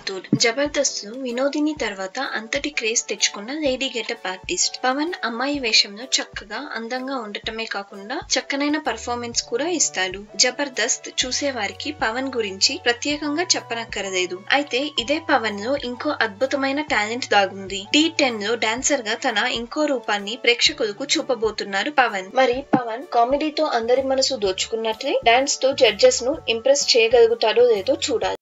రాథోడ్. జబర్దస్త్ వినోదిని తర్వాత అంతటి క్రేజ్ తెచ్చుకున్న లేడీ గెటప్ ఆర్టిస్ట్. పవన్ అమ్మాయి వేషంలో చక్కగా అందంగా ఉండటమే కాకుండా చక్కనైన పర్ఫార్మెన్స్ కూడా ఇస్తాడు. జబర్దస్త్ చూసే వారికి పవన్ గురించి ప్రత్యేకంగా చెప్పనక్కరలేదు. అయితే ఇదే పవన్ లో ఇంకో అద్భుతమైన టాలెంట్ దాగుంది. D10 లో డాన్సర్ గా తన ఇంకో రూపాన్ని ప్రేక్షకులకు చూపబోతున్నారు పవన్. మరి పవన్ కామెడీతో అందరి మనసు దోచుకున్నట్లే డాన్స్ తో జడ్జెస్ ను ఇంప్రెస్ చేయగలుగుతాడో లేదో చూడాలి.